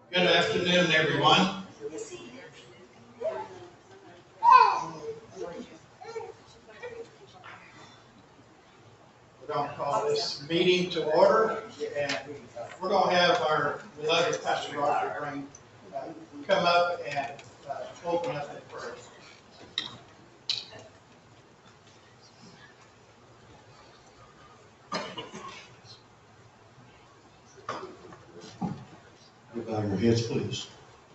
Good afternoon, everyone. We're going to call this meeting to order, and we're going to have our beloved Pastor Roger Green come up and open up in prayer. Bow your heads, please.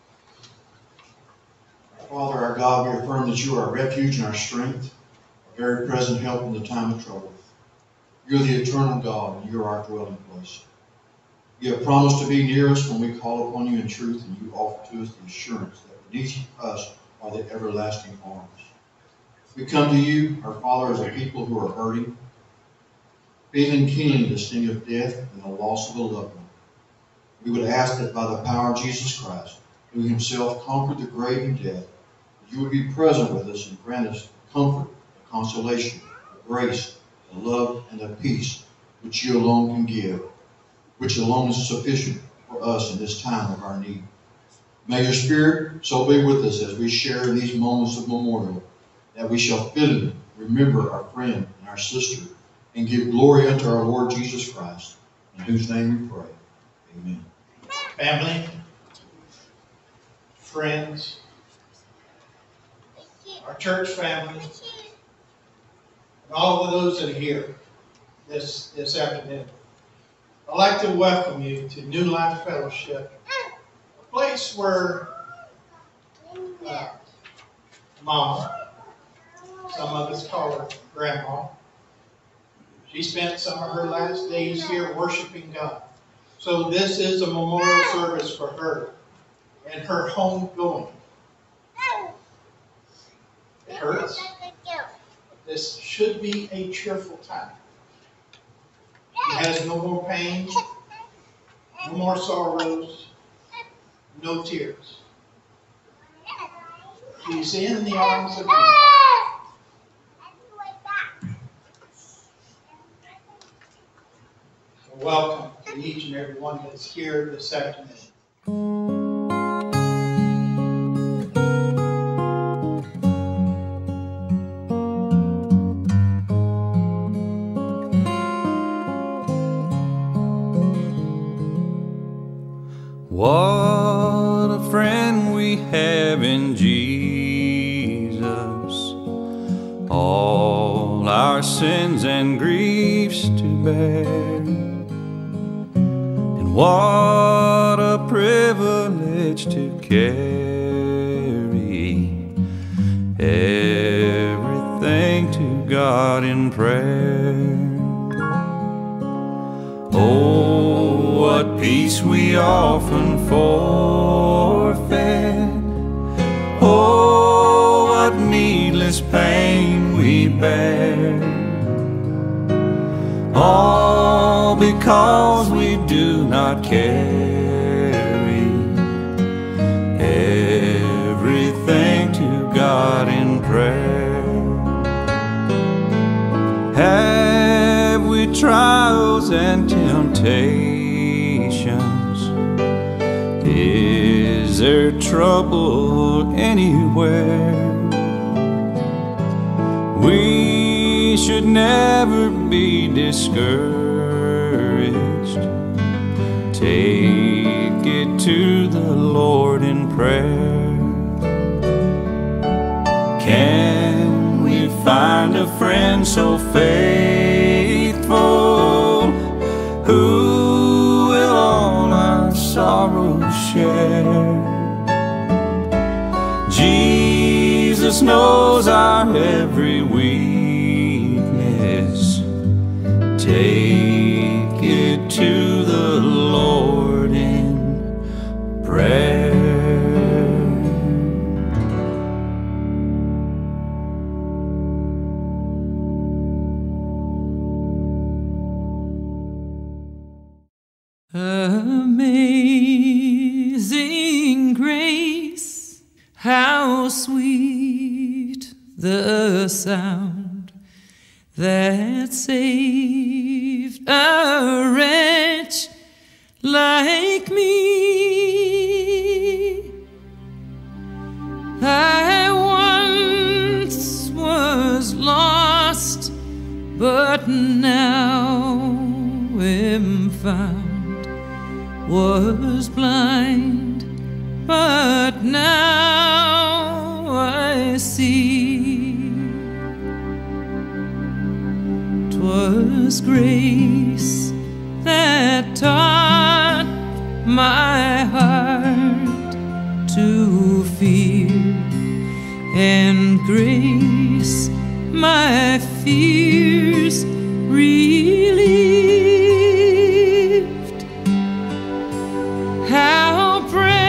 Father, our God, we affirm that you are our refuge and our strength, a very present help in the time of trouble. You're the eternal God, and you're our dwelling place. You have promised to be near us when we call upon you in truth, and you offer to us the assurance that beneath us are the everlasting arms. We come to you, our Father, as a people who are hurting, feeling keenly the sting of death and the loss of a loved one. We would ask that by the power of Jesus Christ, who himself conquered the grave and death, that you would be present with us and grant us the comfort, the consolation, the grace, the love, and the peace which you alone can give, which alone is sufficient for us in this time of our need. May your Spirit so be with us as we share in these moments of memorial, that we shall fittingly remember our friend and our sister, and give glory unto our Lord Jesus Christ, in whose name we pray. Amen. Family, friends, our church family, and all of those that are here this afternoon, I'd like to welcome you to New Life Fellowship, a place where Mama, some of us call her Grandma, she spent some of her last days here worshiping God. So this is a memorial service for her and her homegoing. It hurts. This should be a cheerful time. She has no more pain, no more sorrows, no tears. She's in the arms of Jesus. Welcome to each and every one that's here this afternoon. What a friend we have in Jesus, all our sins and griefs to bear. What a privilege to carry everything to God in prayer. Oh, what peace we often forfeit. Oh, what needless pain we bear. All because we do not carry everything to God in prayer. Have we trials and temptations? Is there trouble anywhere? We should never be discouraged. Take it to the Lord in prayer. Can we find a friend so faithful, who will all our sorrows share? Jesus knows our every weakness. Take it to the Lord in prayer. Amazing grace, how sweet the sound that saved a wretch like me. was blind, but now I see. 'Twas grace that taught my heart to fear, and grace my fears relieved. How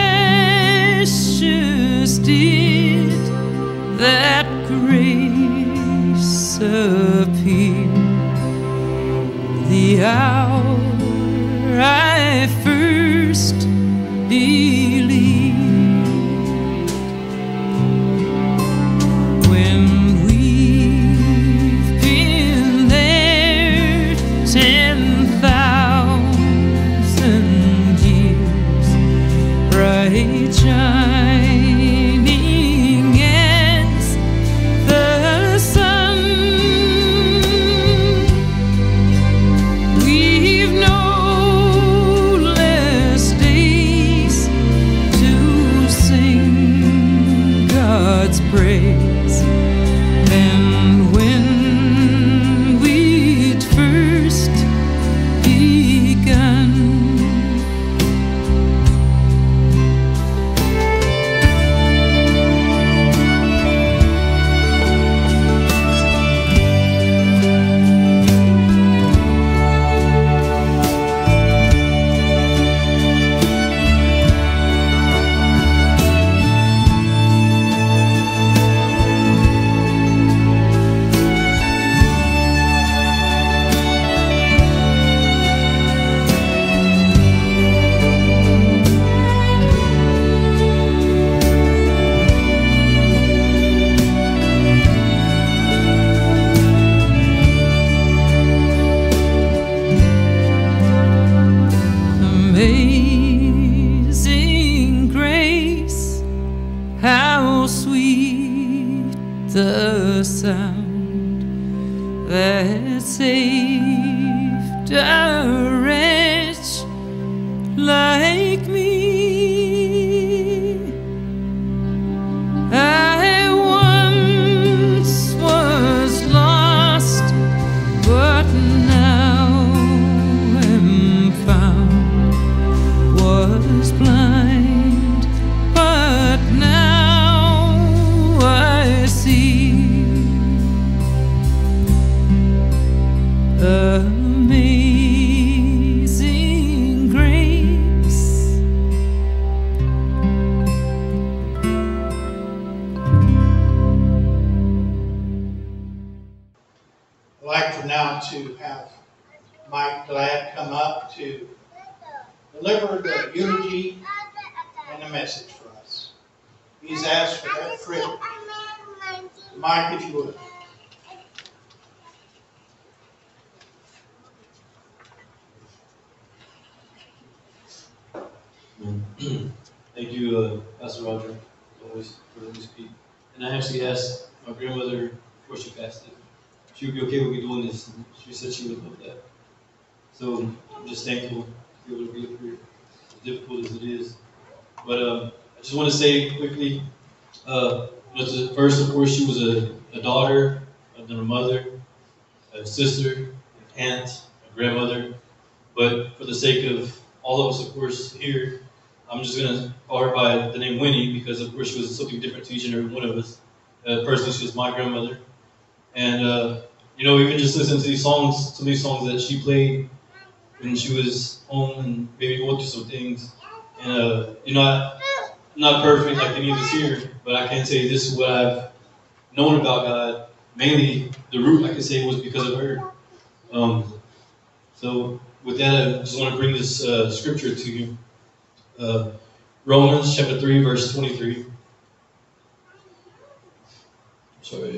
precious did that grace appear the hour I first believed. When we've been there 10,000 years, bright shining as the sun, we've no less days to sing God's praise than when we'd first begun. Amazing grace, how sweet the sound that saved a wretch like me. I once was lost, but now am found. Was blind, but now I see. Amazing grace. I'd like for now to have Mike Glad come up to deliver the eulogy and the message for us. He's asked for that privilege. Mike, if you would. Thank you, Pastor Roger, as always, for letting me speak. And I actually asked my grandmother before she passed it, if she would be okay with me doing this. And she said she would love that. So I'm just thankful to be able to be up here, as difficult as it is. But I just want to say quickly, first, of course, she was a daughter, then a mother, a sister, an aunt, a grandmother. But for the sake of all of us, of course, here, I'm just going to call her by the name Winnie because, of course, she was something different to each and every one of us. Personally, she was my grandmother. And, even just listening to these songs, some of these songs that she played when she was home and maybe going through some things. And, I'm not perfect like any of us here, but I can say this is what I've known about God. Mainly, the root, I can say, was because of her. So with that, I just want to bring this scripture to you. Romans chapter 3, verse 23. Sorry.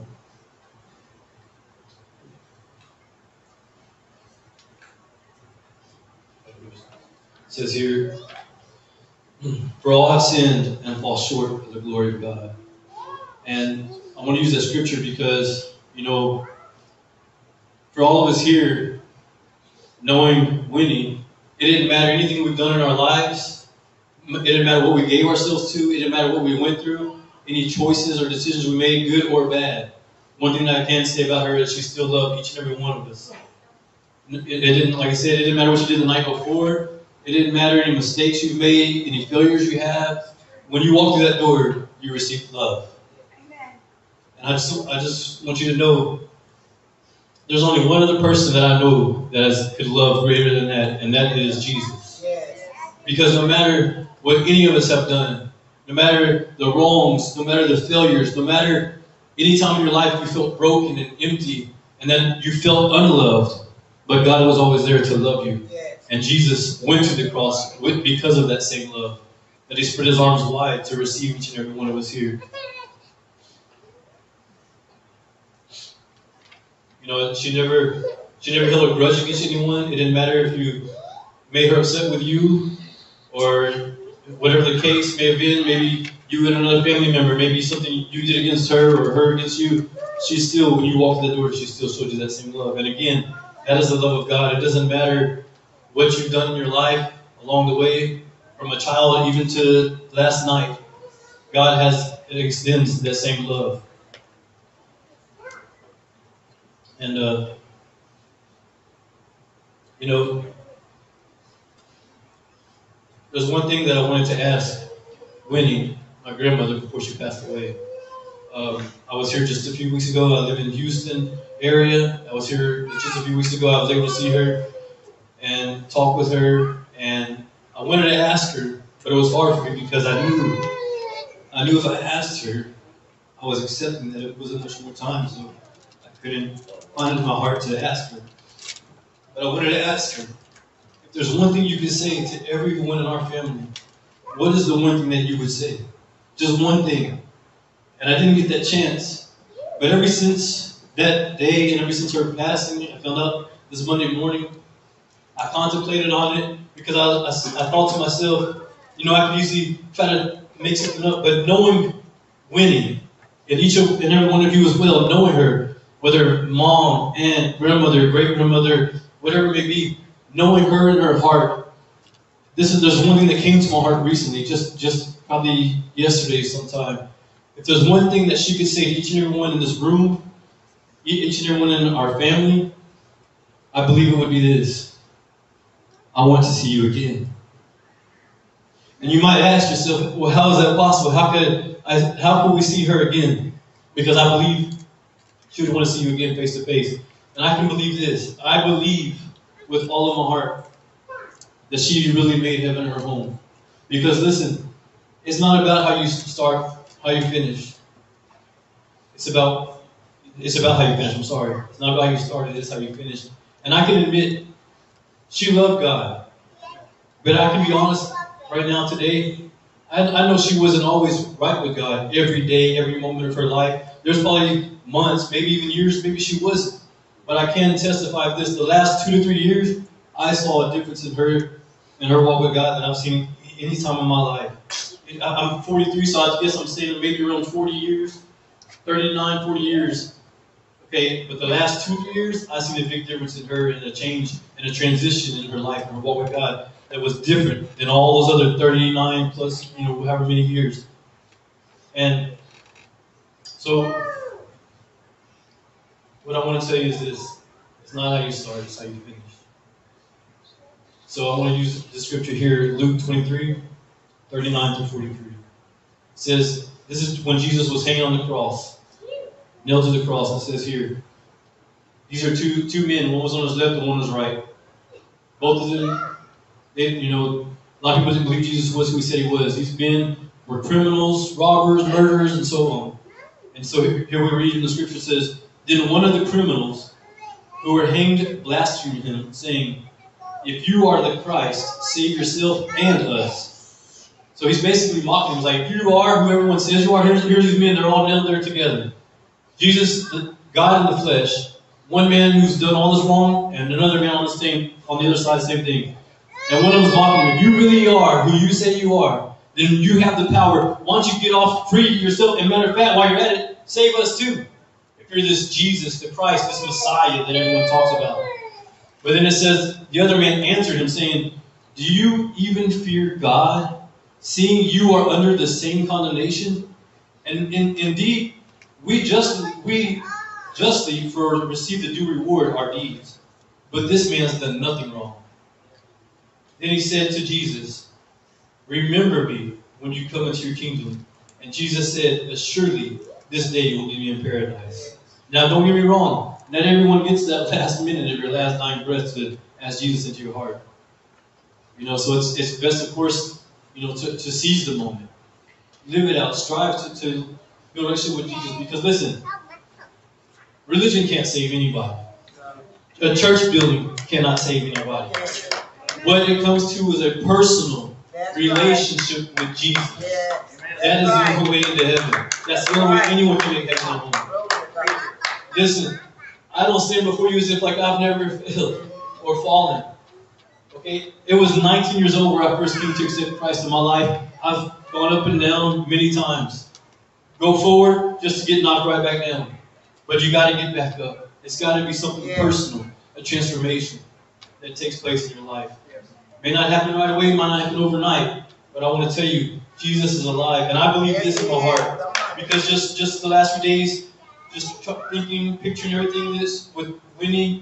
It says here, for all have sinned and fall short of the glory of God. And I want to use that scripture because, for all of us here, knowing Winnie, It didn't matter anything we've done in our lives. It didn't matter what we gave ourselves to. It didn't matter what we went through. Any choices or decisions we made, good or bad. One thing that I can say about her is she still loved each and every one of us. It didn't, like I said, it didn't matter what you did the night before. It didn't matter any mistakes you made, any failures you have. When you walk through that door, you received love. And I just want you to know, there's only one other person that I know that could love greater than that, and that is Jesus. Because no matter what any of us have done, no matter the wrongs, no matter the failures, no matter any time in your life you felt broken and empty, and then you felt unloved, but God was always there to love you. And Jesus went to the cross because of that same love, that He spread His arms wide to receive each and every one of us here. You know, she never held a grudge against anyone. It didn't matter if you made her upset with you, or whatever the case may have been. Maybe you and another family member, maybe something you did against her or her against you. She still, when you walked through the door, she still showed you that same love. And again, that is the love of God. It doesn't matter what you've done in your life along the way, from a child even to last night. God extends that same love. And, you know, there's one thing that I wanted to ask Winnie, my grandmother, before she passed away. I was here just a few weeks ago. I live in Houston area. I was here just a few weeks ago. I was able to see her and talk with her. And I wanted to ask her, but it was hard for me because I knew if I asked her, I was accepting that it wasn't much more time, so I couldn't find it in my heart to ask her. But I wanted to ask her, if there's one thing you could say to everyone in our family, what is the one thing that you would say? Just one thing. And I didn't get that chance. But ever since that day and ever since her passing, I found out this Monday morning, I contemplated on it because I thought to myself, you know, I could easily try to make something up, but knowing Winnie, and and every one of you as well, knowing her, whether mom, aunt, grandmother, great-grandmother, whatever it may be, knowing her in her heart, there's one thing that came to my heart recently, just probably yesterday sometime. If there's one thing that she could say to each and every one in this room, each and every one in our family, I believe it would be this: I want to see you again. And you might ask yourself, well, how is that possible? How could we see her again? Because I believe she would want to see you again face to face. And I can believe this. I believe with all of my heart that she really made heaven her home. Because listen, it's not about how you start, how you finish. It's about how you finish. I'm sorry. It's not about how you started, it's how you finish. And I can admit, she loved God. But I can be honest right now today, I know she wasn't always right with God every day, every moment of her life. There's probably months, maybe even years, maybe she wasn't. But I can testify of this. The last 2 to 3 years, I saw a difference in her walk with God that I've seen any time in my life. I'm 43, so I guess I'm saying maybe around 40 years, 39, 40 years. Okay, but the last 2 to 3 years, I seen a big difference in her and a change and a transition in her life and her walk with God that was different than all those other 39 plus, however many years. And so, what I want to tell you is this: it's not how you start, it's how you finish. So I want to use the scripture here, Luke 23, 39 through 43. It says, this is when Jesus was hanging on the cross, nailed to the cross. It says here, these are two men, one was on his left and one was right. Both of them, a lot of people didn't believe Jesus was who he said he was. These men were criminals, robbers, murderers, and so on. And so here we read in the scripture, says, then one of the criminals who were hanged blasphemed him, saying, if you are the Christ, save yourself and us. So he's basically mocking him. He's like, you are who everyone says you are. Here's these men. They're all nailed there together. Jesus, God in the flesh, one man who's done all this wrong, and another man on the other side, same thing. And one of them was mocking him. If you really are who you say you are, then you have the power. Why don't you get off free yourself? And matter of fact, while you're at it, save us too. If you're this Jesus, the Christ, this Messiah that everyone talks about. But then it says, the other man answered him, saying, Do you even fear God, seeing you are under the same condemnation? And indeed, we justly for receive the due reward our deeds. But this man has done nothing wrong. Then he said to Jesus, remember me when you come into your kingdom. And Jesus said, assuredly, this day you will be in paradise. Now, don't get me wrong. Not everyone gets that last minute of your last dying breath to ask Jesus into your heart. You know, so it's best, of course, you know, to seize the moment. Live it out. Strive to build a relationship with Jesus. Because listen, religion can't save anybody. A church building cannot save anybody. What it comes to is a personal relationship with Jesus. That is the only way into heaven. That's the only way anyone can make heaven home. Listen, I don't stand before you as if like I've never failed or fallen. Okay? It was 19 years old where I first came to accept Christ in my life. I've gone up and down many times. Go forward just to get knocked right back down. But you got to get back up. It's got to be something personal, a transformation that takes place in your life. May not happen right away, might not happen overnight, but I want to tell you, Jesus is alive, and I believe this in my heart. Because just the last few days, just thinking, picturing everything this with Winnie,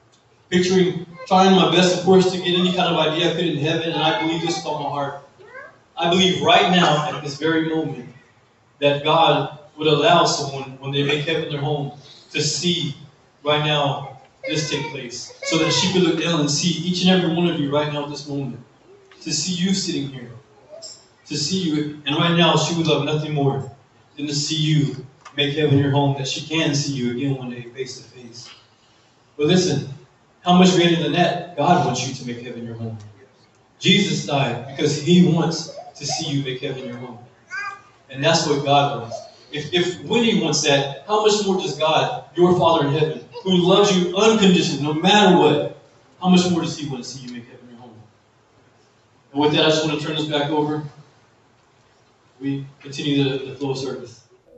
trying my best, of course, to get any kind of idea I could in heaven, and I believe this with all my heart. I believe right now, at this very moment, that God would allow someone, when they make heaven their home, to see right now this take place, so that she could look down and see each and every one of you right now at this moment, to see you sitting here, to see you, and right now she would love nothing more than to see you make heaven your home, that she can see you again one day face to face. But listen, how much greater than that? God wants you to make heaven your home. Jesus died because he wants to see you make heaven your home. And that's what God wants. If Winnie wants that, how much more does God, your Father in heaven, who loves you unconditionally, no matter what, how much more does he want to see you make heaven your home? And with that, I just want to turn this back over. We continue the flow of service.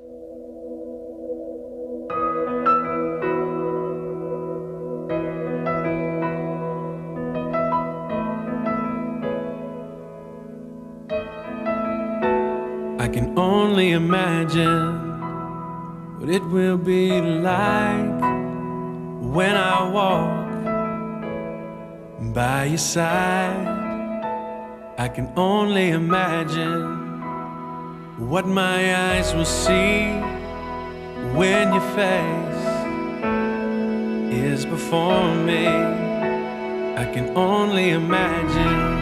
I can only imagine what it will be like when I walk by your side. I can only imagine what my eyes will see when your face is before me. I can only imagine.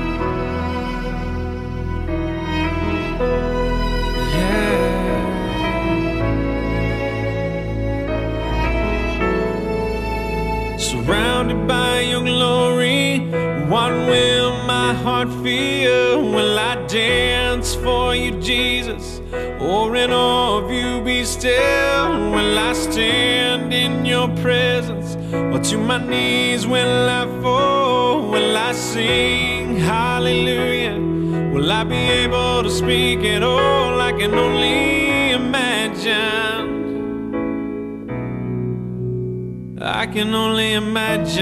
Surrounded by your glory, what will my heart feel? Will I dance for you, Jesus? Or in awe of you be still? Will I stand in your presence? Or to my knees will I fall? Will I sing hallelujah? Will I be able to speak at all? I can only imagine. I can only imagine.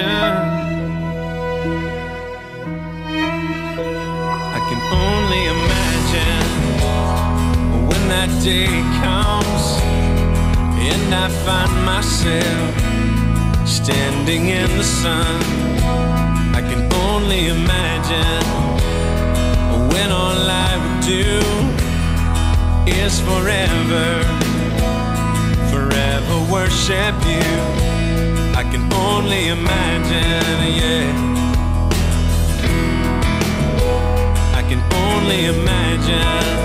I can only imagine when that day comes and I find myself standing in the sun. I can only imagine when all I would do is forever worship you. I can only imagine, yeah. I can only imagine.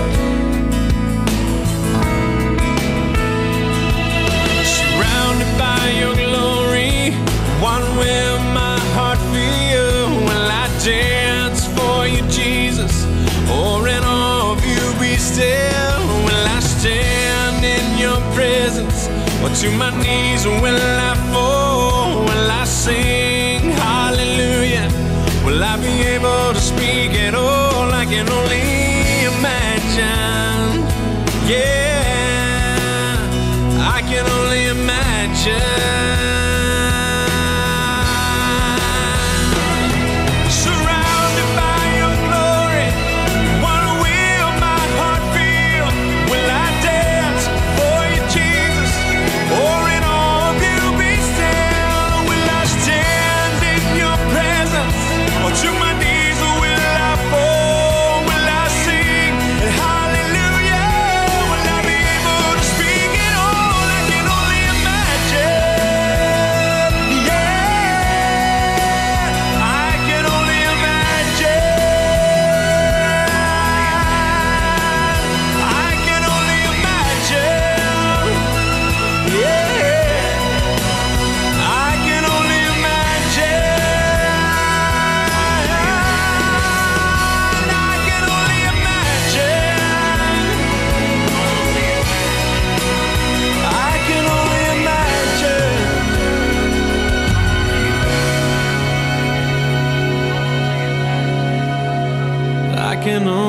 Surrounded by your glory, what will my heart feel? Will I dance for you, Jesus? Or in awe of you be still? Will I stand in your presence? Or to my knees will I fall? Will I sing hallelujah? Will I be able to speak at all? I can only imagine. Yeah, I can only imagine. Surrounded by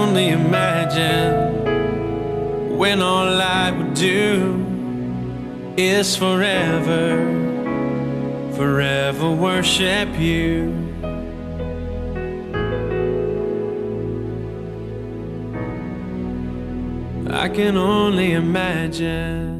only imagine when all I would do is forever, forever worship you. I can only imagine.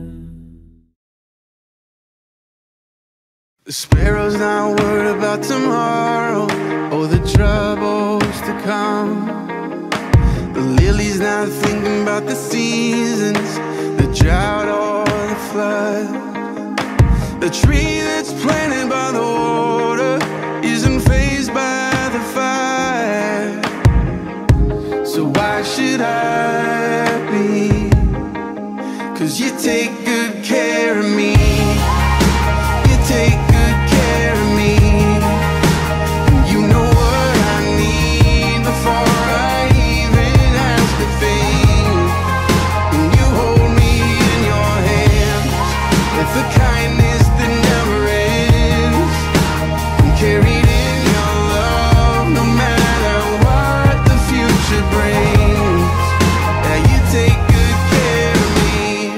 The sparrow's not worried about tomorrow or the troubles to come. The lily's not thinking about the seasons, the drought or the flood. The tree that's planted by the water isn't fazed by the fire. So why should I be? 'Cause you take good care of me. You take good care of me. You know what I need before I even ask a thing. And you hold me in your hands with a kindness that never ends. I'm carried in your love no matter what the future brings. Yeah, you take good care of me.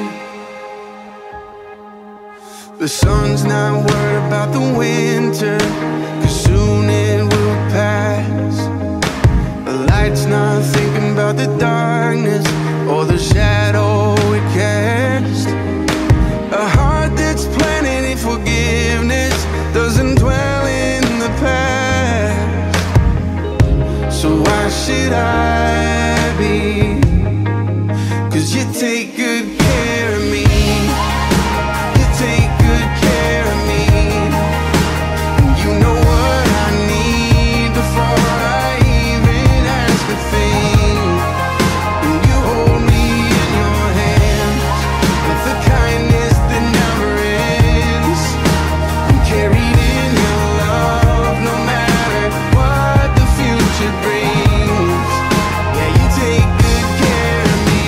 The sun's not worried about the winter, 'cause soon it will pass. The light's not thinking about the darkness or the shadow it casts. A heart that's planted in forgiveness doesn't dwell in the past. So why should I be? 'Cause you take good care of me. You take good care of me. You know what I need before I even ask a thing. And you hold me in your hands with a kindness that never ends. I'm carried in your love no matter what the future brings. Yeah, you take good care of me.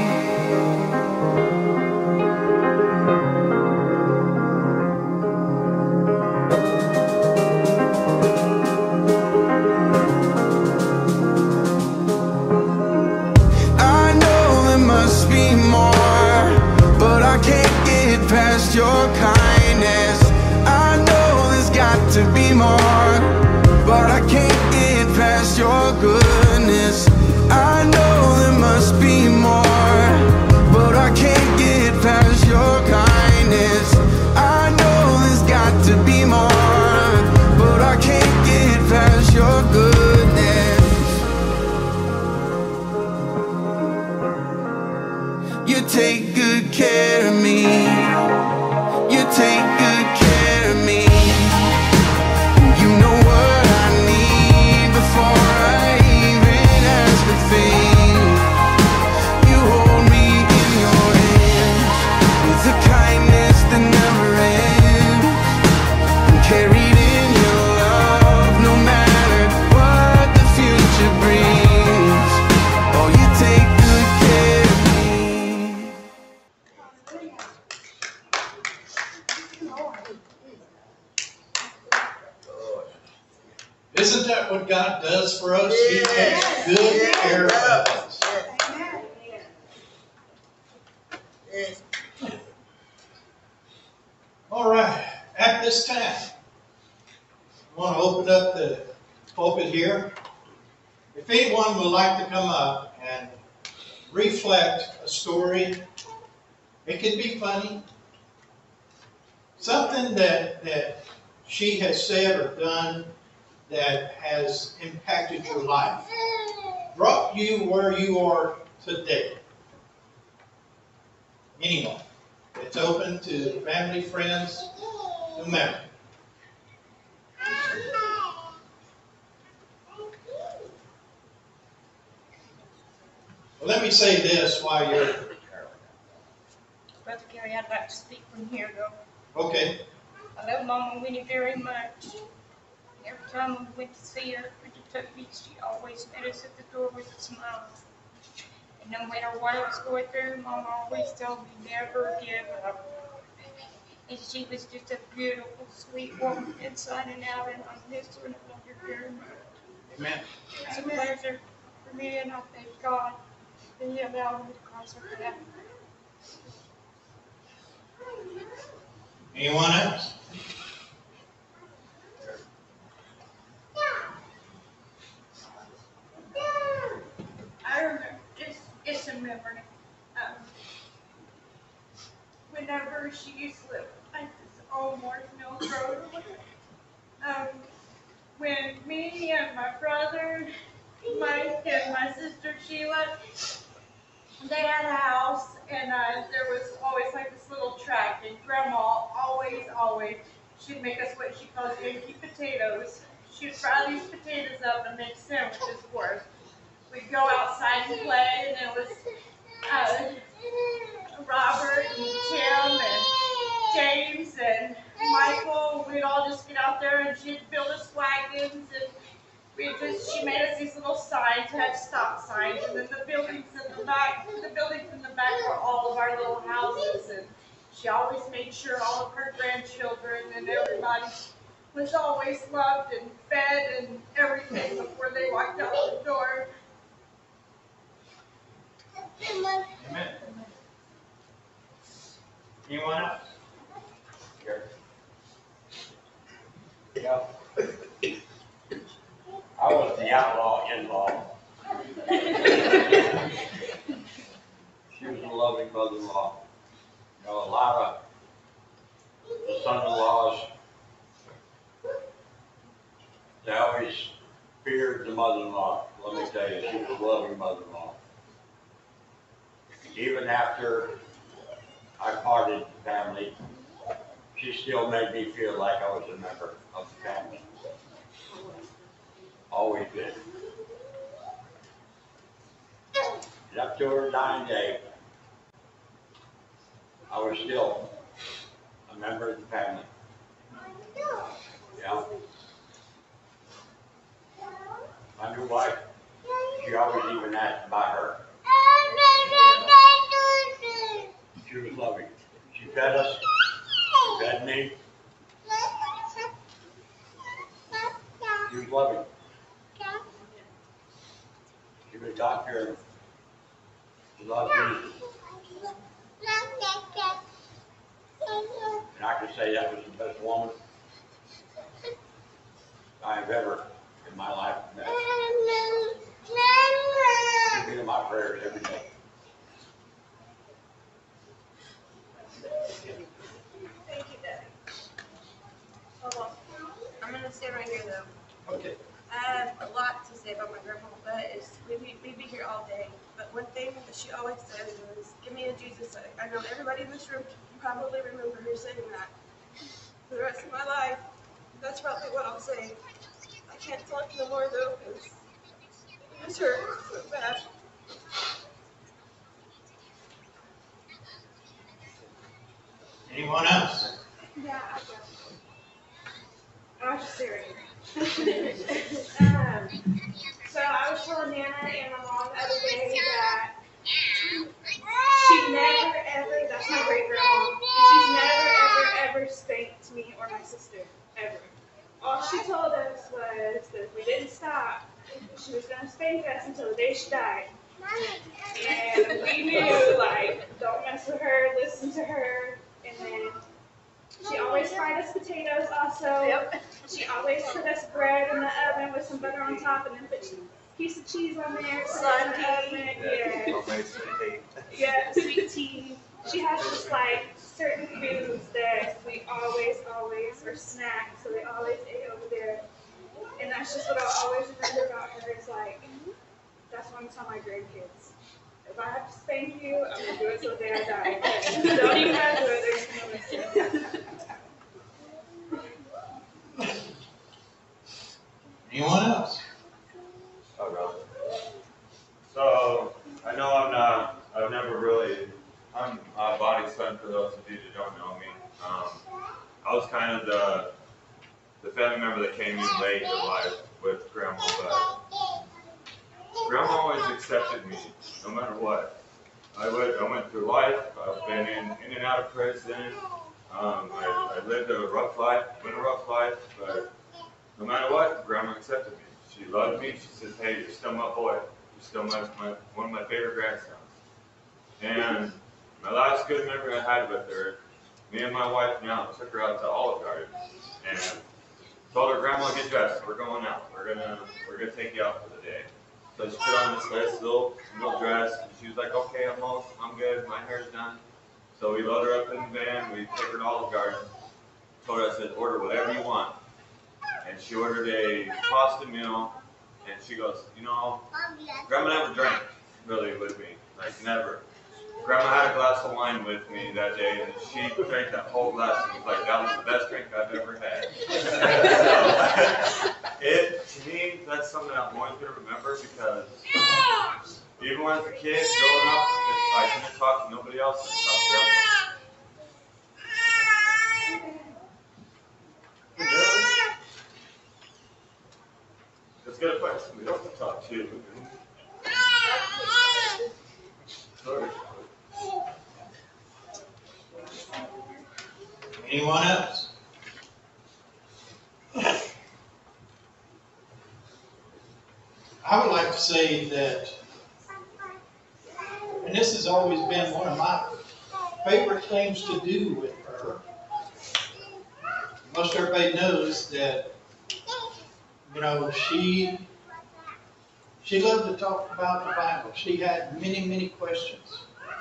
I know there must be more, but I can't get past your kindness. I know there's got to be more, but I can't get past your goodness. I know there must be more, but I can't get past your kindness. I know there's got to be more, but I can't get past your goodness. You take good care of me. You take good care of me. You know what I need before I even ask a thing. You hold me in your hands with a kindness that never ends. I'm carried in your love no matter what the future brings. Oh, you take good care of me. Isn't that what God does for us? He takes good care of us. All right, at this time, I want to open up the pulpit here. If anyone would like to come up and reflect a story, it could be funny, something that she has said or done that has impacted your life, brought you where you are today. Anyone. It's open to family, friends, no matter. Well, let me say this while you're... Brother Gary, I'd like to speak from here, though. Okay. I love Mama Winnie very much. Every time we went to see her, went to Tuckney, she always met us at the door with a smile. And no matter what I was going through, Mama always told me never give up. And she was just a beautiful, sweet woman inside and out, and I miss her and I love her very much. Amen. It's a pleasure for for me, and I thank God that He allowed me to cross her path. Anyone else? I remember, it's a memory. Whenever she used to live at this old North Mills Road, when me and my brother, Mike, and my sister Sheila, they had a house, and there was always like this little track, and Grandma always, she'd make us what she calls Yankee potatoes. She'd fry these potatoes up and make sandwiches for us. We'd go outside and play, and it was Robert and Tim and James and Michael. We'd all just get out there, and she'd build us wagons, and she made us these little signs, had stop signs, and then the buildings in the back were all of our little houses, and she always made sure all of her grandchildren and everybody was always loved and fed and everything before they walked out the door. Amen. Anyone else? Here. Yeah. I was the outlaw in-law. She was a loving mother-in-law. You know, a lot of the son-in-laws, they always feared the mother-in-law. Let me tell you, she was a loving mother-in-law. Even after I parted the family, she still made me feel like I was a member of the family. Always did. And up to her dying day, I was still a member of the family. Yeah. My new wife, she always even asked about her. She was loving. She fed us, she fed me. She was loving. She was a doctor. She loved Jesus. And I can say that was the best woman I've ever in my life met. She'd be in my prayers every day. Thank you, Daddy. Hold on. I'm going to stay right here, though. Okay. I have a lot to say about my grandma, but we'd be here all day. But one thing that she always says is, give me a Jesus hug. I know everybody in this room can probably remember her saying that for the rest of my life. That's probably what I'll say. I can't talk no more, though, because it just hurts so bad. Anyone else? Yeah, I got it. I'll just stay right here. So I was telling Nana and my mom the other day that she never ever, that's my great grandma, and she's never ever spanked me or my sister, ever. All she told us was that if we didn't stop, she was going to spank us until the day she died. And we knew, like, don't mess with her, listen to her, and then she always fried us potatoes also. Yep. She always put us bread in the oven with some butter on top and then put a piece of cheese on there. Yeah, sweet tea. She has just like certain foods that we always, or snacks, so they always ate over there. And that's just what I'll always remember about her. It's like, that's what I'm telling my grandkids. If I have to spank you, I'm going to do it till the day I die. Don't even have to do it. There's no mistake. Anyone else? Oh, God. So, I know I'm Bonnie's son, for those of you that don't know me. I was kind of the family member that came in late in life with Grandma, but Grandma always accepted me, no matter what. I went through life, I've been in and out of prison, I lived a rough life, but no matter what, Grandma accepted me. She loved me. She says, hey, you're still my boy. You're still one of my favorite grandsons. And my last good memory I had with her, me and my wife now took her out to Olive Garden and told her, Grandma, get dressed. We're going out. We're gonna take you out for the day. So she put on this nice little dress, and she was like, okay, I'm good. My hair's done. So we load her up in the van. We take her to Olive Garden. Told her, I said, order whatever you want. And she ordered a pasta meal. And she goes, you know, Grandma never drank really with me, like never. Grandma had a glass of wine with me that day, and she drank that whole glass, and was like, that was the best drink I've ever had. So, to me, that's something I'm always going to remember, because even when I was a kid, growing up, I couldn't talk to nobody else except Grandma. Let's get a find somebody else to talk to. Sorry. Anyone else? I would like to say that, and this has always been one of my favorite things to do with her. Most everybody knows that, you know, she loved to talk about the Bible. She had many, many questions.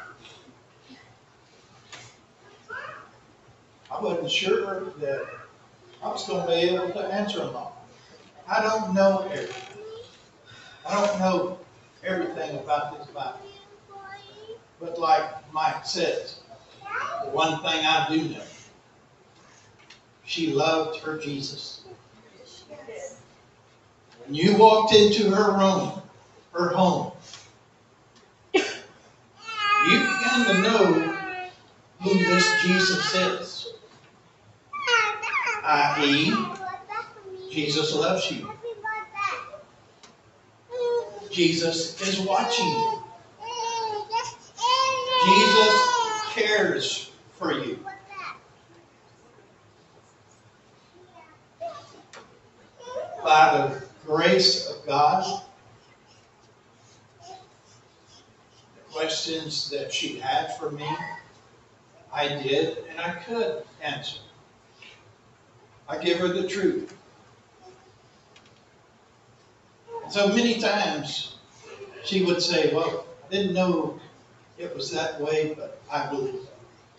I wasn't sure that I was going to be able to answer them all. I don't know everything. I don't know everything about this Bible. But like Mike says, the one thing I do know, she loved her Jesus. When you walked into her room, her home, you began to know who this Jesus is. I.e., Jesus loves you. Jesus is watching you. Jesus cares for you. By the grace of God, the questions that she had for me, I did and I could answer. I give her the truth. And so many times she would say, well, I didn't know it was that way, but I believe it.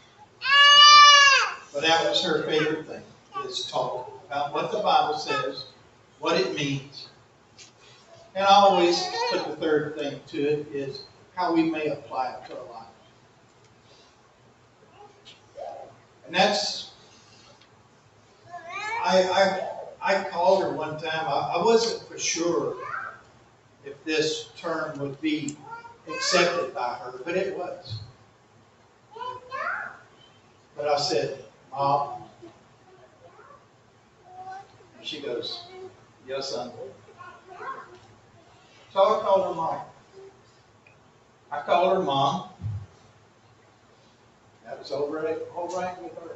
But that was her favorite thing, is talk about what the Bible says, what it means. And I always put the third thing to it, is how we may apply it to our lives. And that's, I called her one time. I wasn't for sure if this term would be accepted by her, but it was. But I said, Mom. She goes, yes, son. So I called her Mom. I called her Mom. That was all right with her.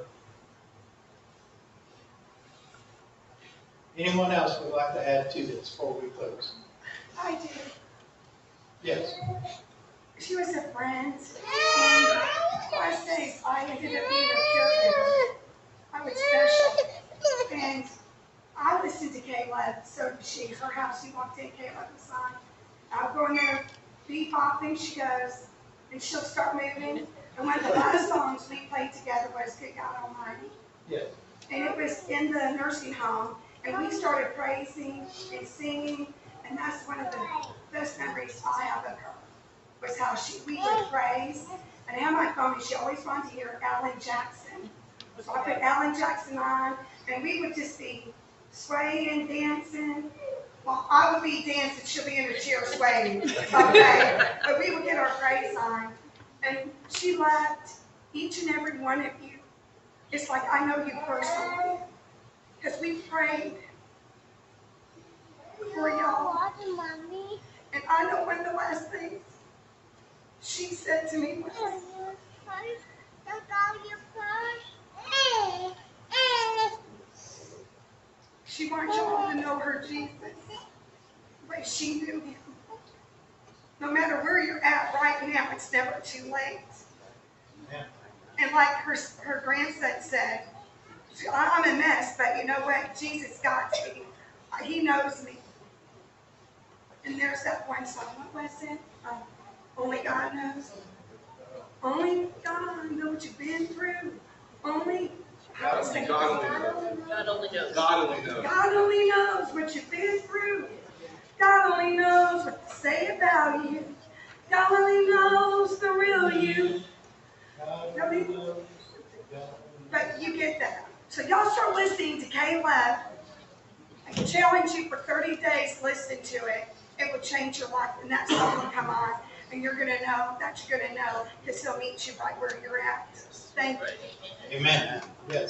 Anyone else would like to add to this before we close? I do. Yes. She was a friend, and last days I ended up being a caregiver. I was special, and I listened to Caleb, so did she. Her house, she walked in, Caleb inside. I'll go in there, bebopping, she goes, and she'll start moving. And one of the last songs we played together was Good God Almighty. Yes. And it was in the nursing home, and we started praising and singing, and that's one of the best memories I have of her, was how we would praise. And on my phone, she always wanted to hear Alan Jackson. So I put Alan Jackson on, and we would just be swaying, dancing. Well, I would be dancing, she'll be in her chair swaying, okay? But we would get our praise on. And she loved each and every one of you. It's like I know you personally, because we prayed for y'all. And I know one of the last things she said to me was, she wants y'all to know her Jesus, the way she knew him. No matter where you're at right now, it's never too late. And like her grandson said, I'm a mess, but you know what? Jesus got me. He knows me. And there's that one song. What was it? Only God knows. Only God knows what you've been through. Only God only knows. God only knows. God only knows. God only knows what you've been through. God only knows what to say about you. God only knows the real you. But you get that. So y'all start listening to K-Love. I can challenge you for 30 days, listen to it. It will change your life. And that song will come on. And you're going to know that you're going to know because he'll meet you right where you're at. Thank you. Amen. Yes.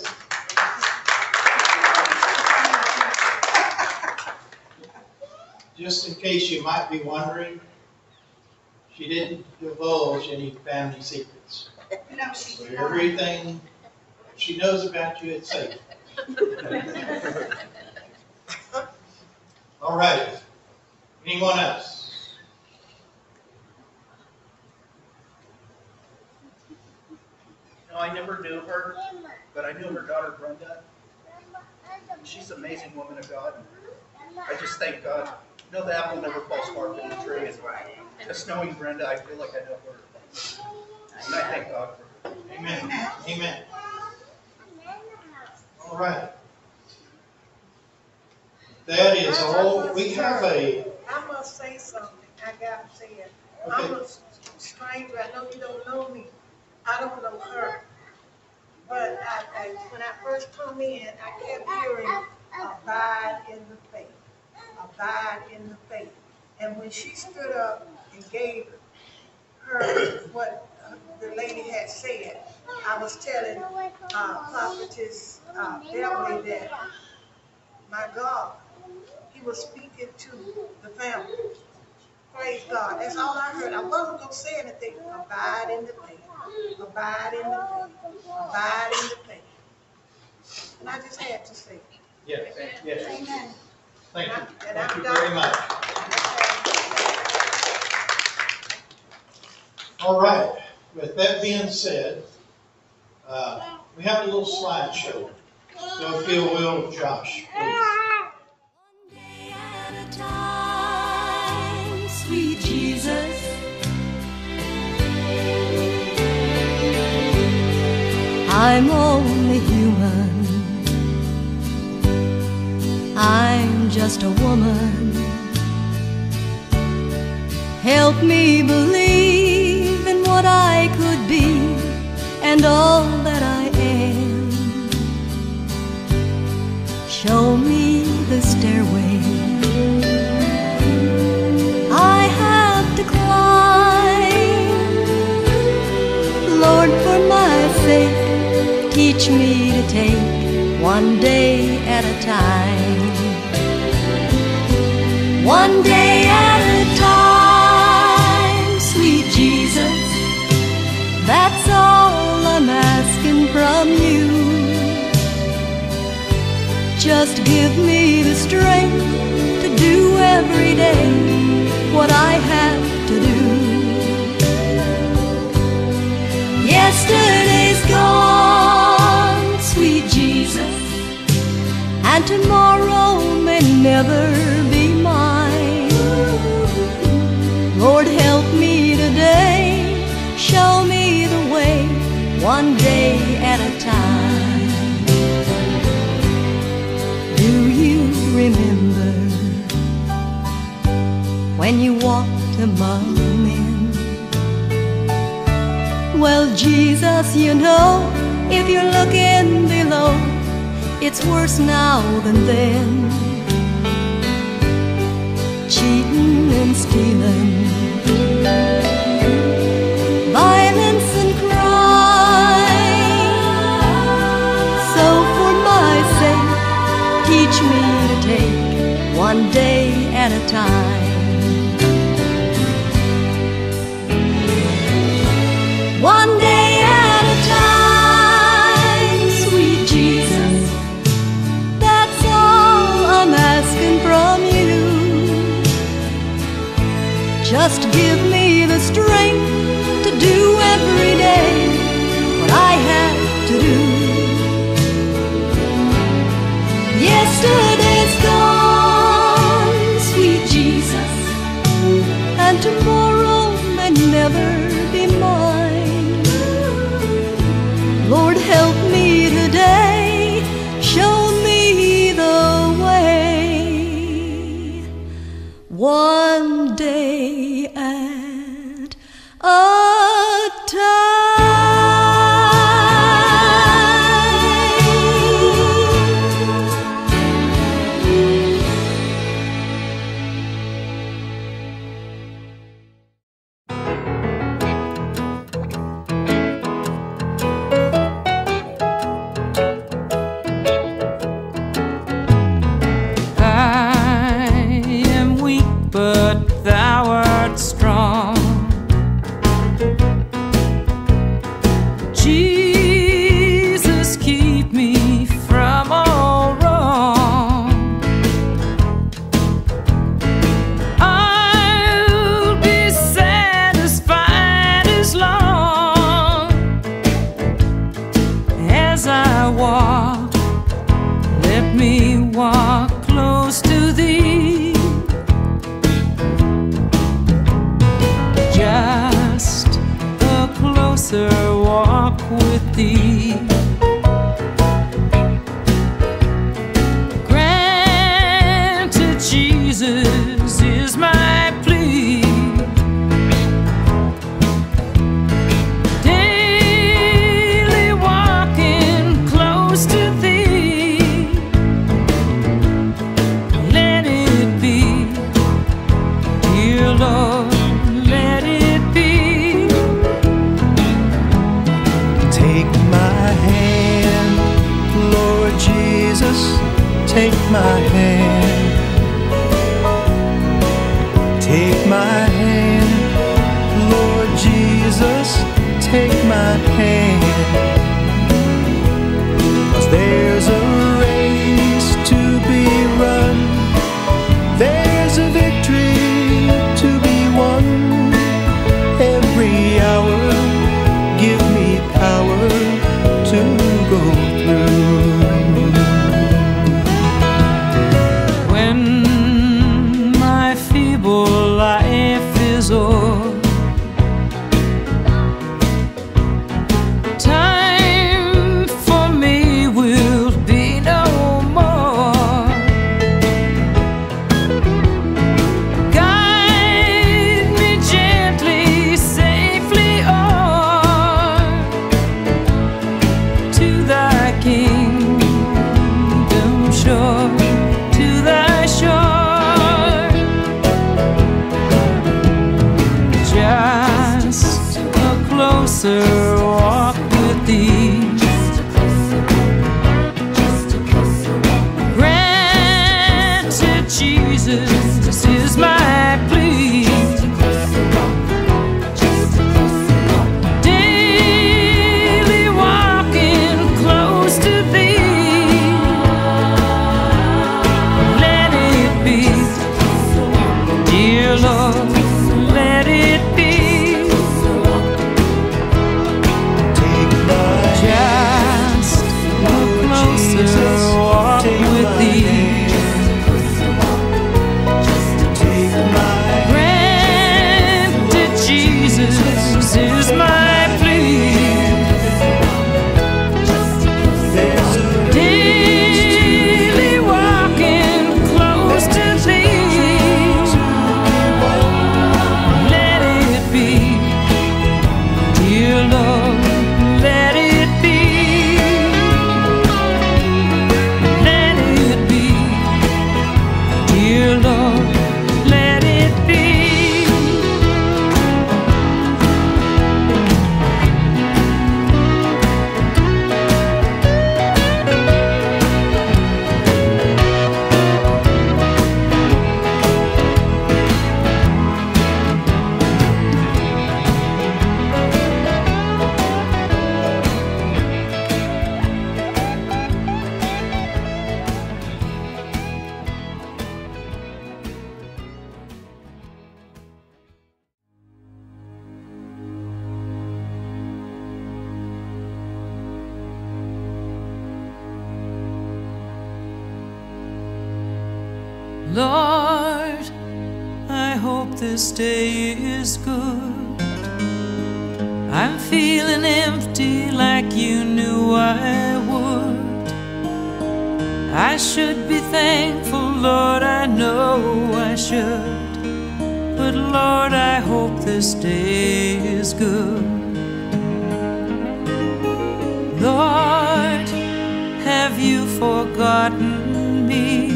Just in case you might be wondering, she didn't divulge any family secrets. No, she So did not. everything she knows about you, it's safe. All right. Anyone else? No, I never knew her, but I knew her daughter Brenda. She's an amazing woman of God. I just thank God. You know, the apple never falls far from the tree. And just knowing Brenda, I feel like I know her. And I thank God for her. Amen. Amen. All right. That is all. We have a. I must say something. I gotta say it. Okay. I'm a stranger. I know you don't know me. I don't know her. But when I first come in, I kept hearing, abide in the faith. Abide in the faith. And when she stood up and gave her what the lady had said, I was telling Prophetess Beverly that, my God, he was speaking to the family. Praise God. That's all I heard. I wasn't going to say anything. Abide in the faith. Abide in the faith. Abide in the faith. And I just had to say it. Yes. Yes. Amen. Thank you. And Thank I'm you done. very much. All right. With that being said, we have a little slideshow. So if you will, Josh, please. One day at a time, sweet Jesus. I'm only human. I'm just a woman. Help me believe in what I could be and all that I am. Show me the stairway I have to climb. Lord, for my sake, teach me to take one day at a time. One day at a time, sweet Jesus. That's all I'm asking from you. Just give me the strength to do every day what I have to do. Yesterday's gone, sweet Jesus, and tomorrow may never be mine. Lord, help me today, show me the way, one day at a time. Do you remember when you walked among men? Well, Jesus, you know, if you're looking below, it's worse now than then. Cheating and stealing, violence and crime. So for my sake, teach me to take one day at a time. One day at a time, sweet Jesus. That's all I'm asking from you. Just give Yesterday's gone, sweet Jesus, and tomorrow may never be mine. Lord, help me today, show me the way. One day at a time. But thou art strong. Jesus, keep me from all wrong. I'll be satisfied as long as I walk. Let me walk close to thee. Just a closer walk with thee. Granted, Jesus is my plea. Daily walking close to thee. Let it be, dear Lord. Take my hand, take my hand, Lord Jesus, take my hand. 'Cause there's a race to be run, there's a victory to be won. Every hour, give me power to go through. Life is o'er. Time for me will be no more. Guide me gently, safely on to thy kingdom shore, to thy shore. Just a closer walk with thee. Granted, Jesus is my plea. Daily walking close to thee. Let it be, dear Lord. Let it be. Just a closer walk with thee. Granted, Jesus is my plea. Daily walking close to thee. Let it be, dear Lord, let it be. Let it be, dear Lord, let it be. Lord, I hope this day is good. I'm feeling empty like you knew I would. I should be thankful, Lord, I know I should. But Lord, I hope this day is good. Lord, have you forgotten me?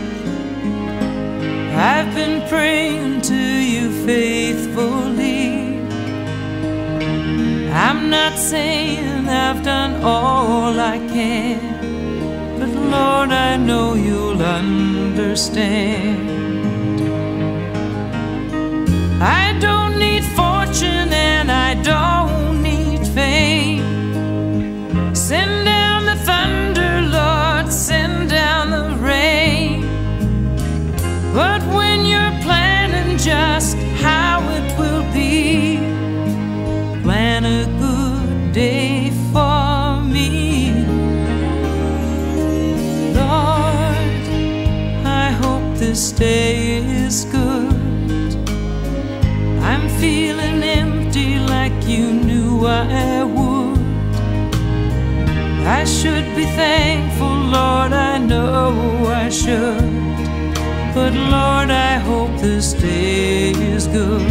I've been praying to you faithfully. I'm not saying I've done all I can, but Lord, I know you'll understand. I don't need fortune and I don't need fame. Send down the thunder, Lord, send down the rain. But when you're planning just how it will be, plan a good day for me. Lord, I hope this day is good. I'm feeling empty like you knew I would. I should be thankful, Lord, I know I should. But Lord, I hope this day is good.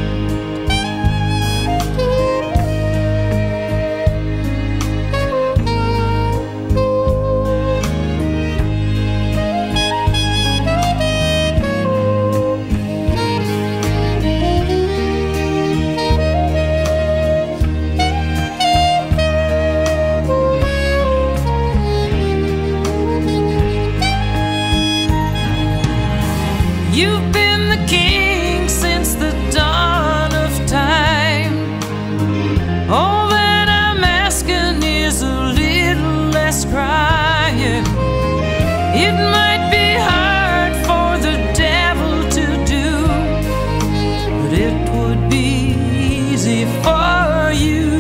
You've been the king since the dawn of time. All that I'm asking is a little less crying. It might be hard for the devil to do, but it would be easy for you.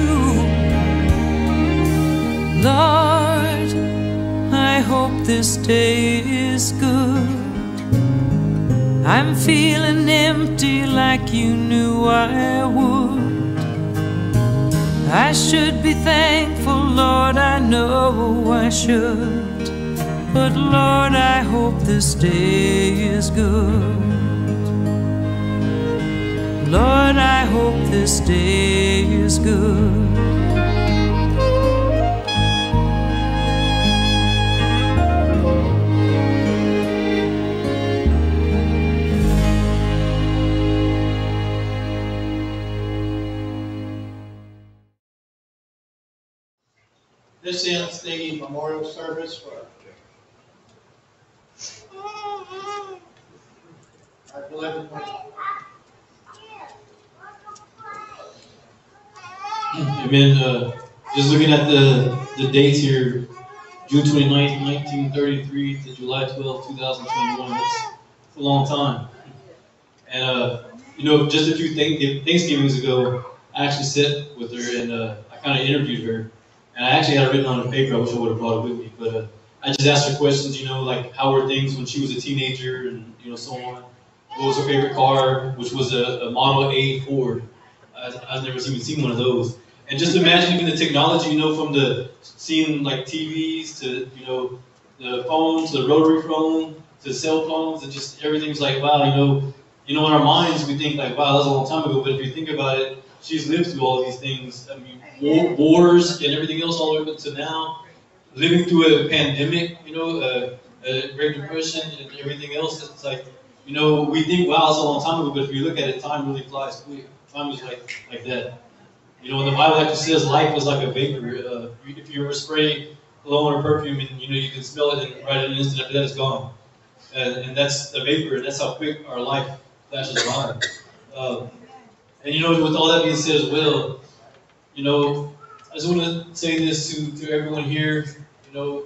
Lord, I hope this day is good. I'm feeling empty like you knew I would. I should be thankful, Lord, I know I should. But Lord, I hope this day is good. Lord, I hope this day is good. This ends the memorial service for our beloved one. Amen. Just looking at the dates here, June 29th, 1933 to July 12th, 2021. That's a long time. And, you know, just a few Thanksgivings ago, I actually sat with her and I kind of interviewed her. And I actually had it written on a paper. I wish I would have brought it with me. But I just asked her questions, you know, like how were things when she was a teenager and, you know, so on. What was her favorite car, which was a Model A Ford. I've never even seen one of those. And just imagine even the technology, you know, from the seeing like TVs to, you know, the phones, the rotary phone, to cell phones, and just everything's like, wow, you know, in our minds we think like, wow, that was a long time ago. But if you think about it, she's lived through all these things. I mean, wars and everything else all the way up to now, living through a pandemic, you know, a Great Depression and everything else. It's like, you know, we think, wow, it's a long time ago, but if you look at it, time really flies quick. Time is like that. You know, in the Bible actually says life is like a vapor. If you ever spray cologne or perfume and, you know, you can smell it and right in an instant after that it's gone. And that's the vapor, and that's how quick our life flashes by. And, you know, with all that being said as well, you know, I just want to say this to everyone here, you know,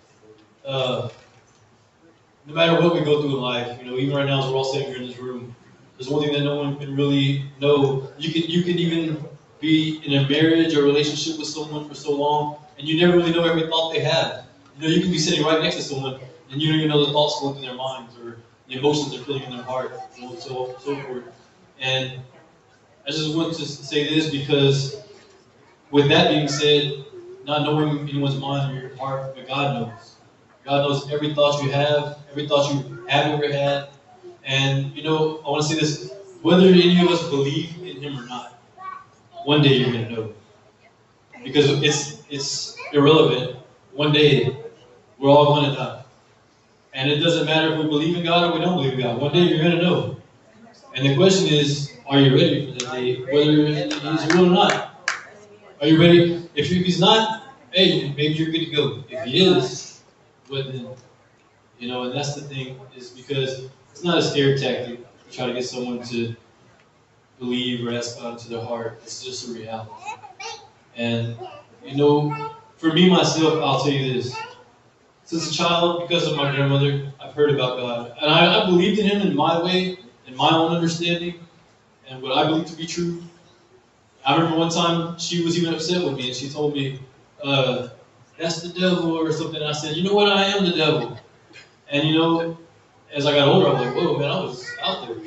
no matter what we go through in life, you know, even right now as we're all sitting here in this room, there's one thing that no one can really know. You can even be in a marriage or relationship with someone for so long, and you never really know every thought they have. You know, you can be sitting right next to someone, and you don't even know the thoughts going through their minds, or the emotions they're feeling in their heart, and so forth. And I just want to say this because, with that being said, not knowing anyone's mind or your heart, but God knows. God knows every thought you have, every thought you have ever had. And, I want to say this, whether any of us believe in Him or not, one day you're going to know. Because it's irrelevant. One day, we're all going to die. And it doesn't matter if we believe in God or we don't believe in God. One day you're going to know. And the question is, are you ready for that day, whether He's real or not? Are you ready? If He's not, hey, maybe you're good to go. If He is, well then, and that's the thing, is because it's not a scare tactic to try to get someone to believe or ask God into their heart. It's just a reality. And, for me, myself, I'll tell you this. Since a child, because of my grandmother, I've heard about God. And I believed in Him in my way, in my own understanding, and what I believe to be true. I remember one time she was even upset with me, and she told me, that's the devil or something. And I said, you know what, I am the devil. And as I got older, I was like, whoa, man, I was out there.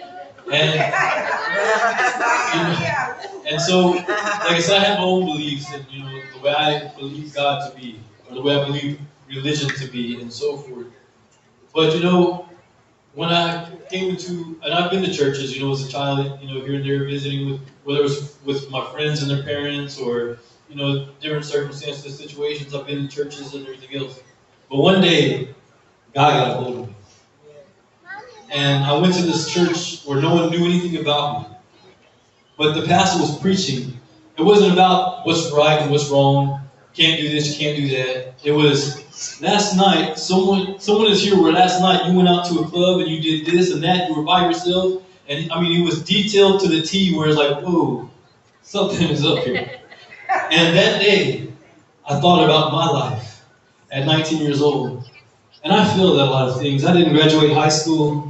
And so, like I said, I have my own beliefs, and the way I believe God to be, or the way I believe religion to be, and so forth. But when I came into, and I've been to churches, as a child, here and there visiting with, whether it was with my friends and their parents, or different circumstances, situations. I've been in churches and everything else. But one day, God got a hold of me. And I went to this church where no one knew anything about me. But the pastor was preaching. It wasn't about what's right and what's wrong. Can't do this, can't do that. It was, last night, someone is here where last night you went out to a club and you did this and that. You were by yourself. And it was detailed to the T, where it's like, whoa, something is up here. And that day, I thought about my life at 19 years old. And I failed at a lot of things. I didn't graduate high school.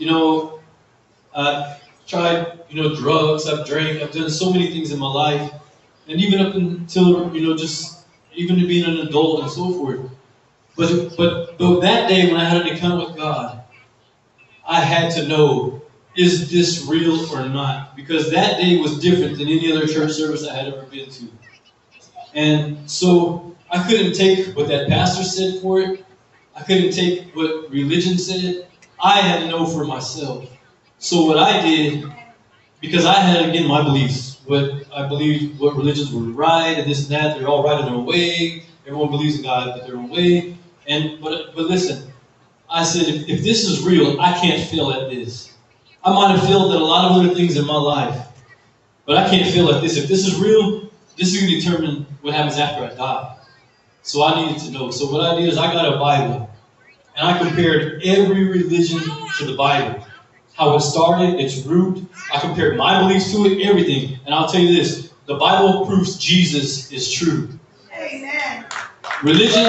I tried, drugs. I've drank. I've done so many things in my life. And even up until, just even to being an adult and so forth. But that day when I had an encounter with God, I had to know, is this real or not? Because that day was different than any other church service I had ever been to. And so I couldn't take what that pastor said for it. I couldn't take what religion said. I had to know for myself. So what I did, because I had, again, my beliefs, what I believed, what religions were right, and this and that, they're all right in their own way. Everyone believes in God in their own way. But listen, I said, if this is real, I can't fail at this. I might have failed at a lot of other things in my life, but I can't fail at this. If this is real, this is going to determine what happens after I die. So I needed to know. So what I did is I got a Bible, and I compared every religion to the Bible. How it started, its root. I compared my beliefs to it, everything. And I'll tell you this, the Bible proves Jesus is true. Amen. Religion?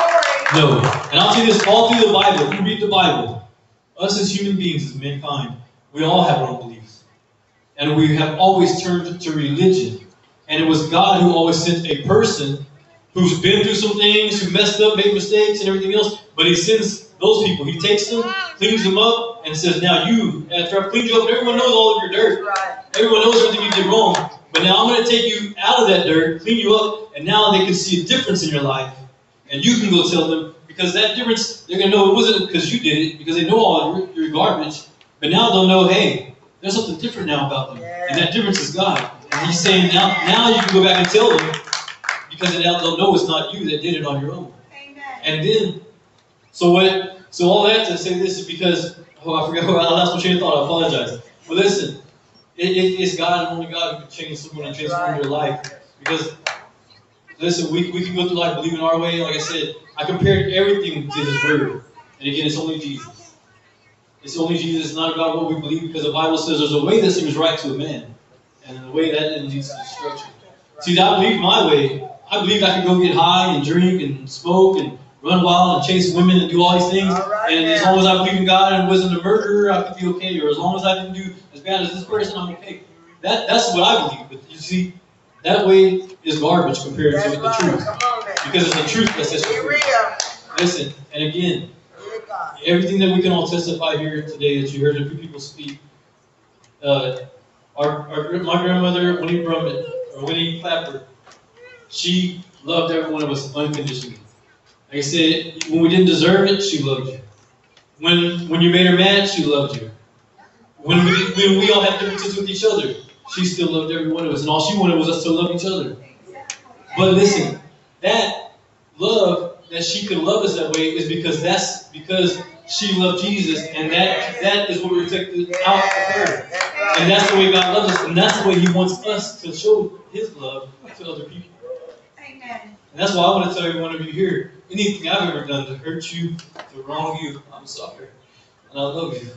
No. And I'll tell you this, all through the Bible, if you read the Bible, us as human beings, as mankind, we all have our own beliefs. And we have always turned to religion. And it was God who always sent a person who's been through some things, who messed up, made mistakes and everything else, but He sends those people. He takes them, cleans them up, and says, now you, after I've cleaned you up, everyone knows all of your dirt. Everyone knows everything you did wrong. But now I'm going to take you out of that dirt, clean you up, and now they can see a difference in your life. And you can go tell them, because that difference, they're going to know it wasn't because you did it, because they know all your garbage. But now they'll know, hey, there's something different now about them. And that difference is God. And He's saying, now you can go back and tell them, because now they'll know it's not you that did it on your own. Amen. And then, so all that to say this is because, I forgot, I lost my train of thought, I apologize. But listen, it's God and only God who can change someone and transform their life. Because, listen, we can go through life believing our way. Like I said, I compared everything to His Word. And again, it's only Jesus. It's only Jesus. It's not about what we believe, because the Bible says there's a way that seems right to a man, and the way that leads to destruction. See, I believe my way. I believed I could go get high and drink and smoke and run wild and chase women and do all these things. And as long as I believed in God and wasn't a murderer, I could be okay. Or as long as I didn't do as bad as this person, I'm okay. That's what I believe. But you see, that way is garbage compared to the truth. Because it's the truth that sets you free. Listen, and again, everything that we can all testify here today that you heard a few people speak. My grandmother, Winnie Brummett, or Winnie A Clapper, she loved every one of us unconditionally. Like I said, when we didn't deserve it, she loved you. When you made her mad, she loved you. When we all had differences with each other, she still loved every one of us, and all she wanted was us to love each other. But listen, that love that she could love us that way is because she loved Jesus, and that is what reflected out of her. And that's the way God loves us, and that's the way He wants us to show His love to other people. Amen. And that's why I want to tell every one of you here, anything I've ever done to hurt you, to wrong you, I'm sorry. And I love you.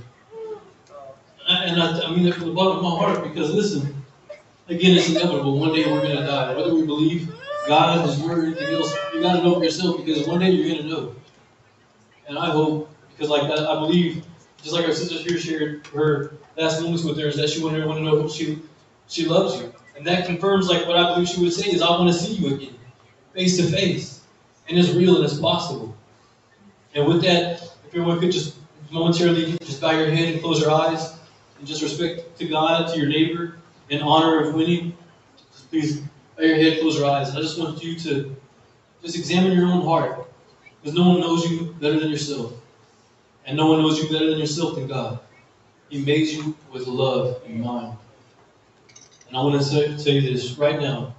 And I mean that from the bottom of my heart, because listen, again, it's inevitable. One day we're going to die. Whether we believe God, His Word, anything else, you got to know for yourself, because one day you're going to know. And I hope, because like I believe, just like our sister here shared her last moments with her, is that she wanted everyone to know she loves you. And that confirms like what I believe she would say is, I want to see you again, face to face. And it's real and it's possible. And with that, if everyone could just momentarily just bow your head and close your eyes, and just respect to God, to your neighbor, in honor of Winnie, just please bow your head, close your eyes. And I just want you to just examine your own heart, because no one knows you better than yourself. And no one knows you better than yourself than God. He made you with love in mind. And I want to tell you this right now.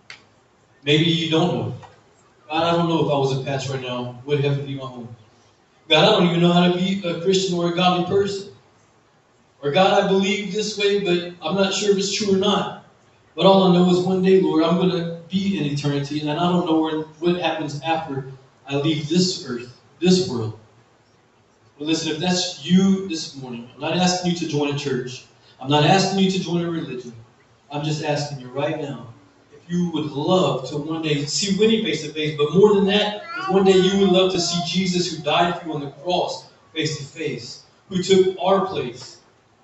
Maybe you don't know. God, I don't know if I was a pastor right now, would heaven be my home? God, I don't even know how to be a Christian or a godly person. Or God, I believe this way, but I'm not sure if it's true or not. But all I know is one day, Lord, I'm going to be in eternity, and I don't know what happens after I leave this earth, this world. But listen, if that's you this morning, I'm not asking you to join a church. I'm not asking you to join a religion. I'm just asking you right now, if you would love to one day see Winnie face to face, but more than that, if one day you would love to see Jesus who died for you on the cross face to face, who took our place,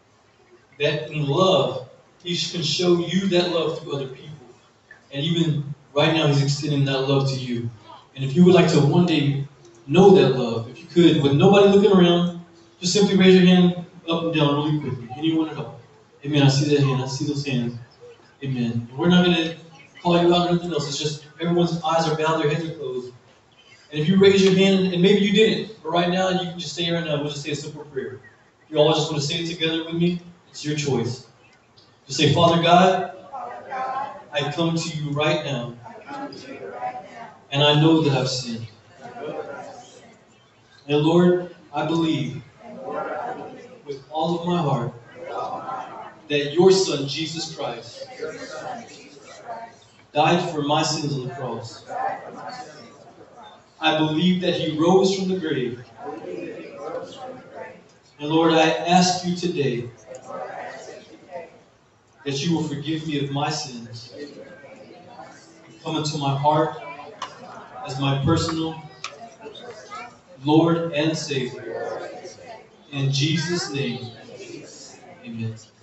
that in love, He can show you that love to other people. And even right now, He's extending that love to you. And if you would like to one day know that love, if you could, with nobody looking around, just simply raise your hand up and down really quickly. Anyone at all. Amen. I see that hand. I see those hands. Amen. And we're not going to call you out or anything else. It's just everyone's eyes are bowed, their heads are closed. And if you raise your hand, and maybe you didn't, but right now, you can just say right now, we'll just say a simple prayer. If you all just want to say it together with me, it's your choice. Just say, Father God, I come to you right now, and I know that I've sinned. And Lord, I believe with all of my heart that your Son, Jesus Christ, died for my sins on the cross. I believe that He rose from the grave. And Lord, I ask you today that you will forgive me of my sins. Come into my heart as my personal Lord and Savior. In Jesus' name, amen.